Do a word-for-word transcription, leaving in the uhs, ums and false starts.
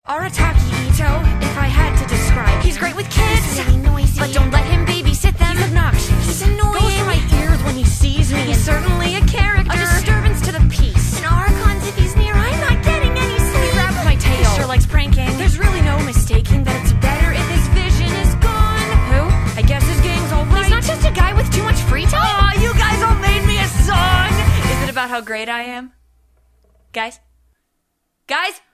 Arataki Ito, if I had to describe. He's great with kids, he's really noisy, but don't let him babysit them. He's obnoxious, he's annoying, goes for my ears when he sees me. He's certainly a character, a disturbance to the peace. And Archons, if he's near, I'm not getting any sleep. He grabs my tail, he sure likes pranking. There's really no mistaking that it's better if his vision is gone. Who? I guess his gang's alright. He's not just a guy with too much free time. Aw, oh, you guys all made me a song! Is it about how great I am? Guys? Guys?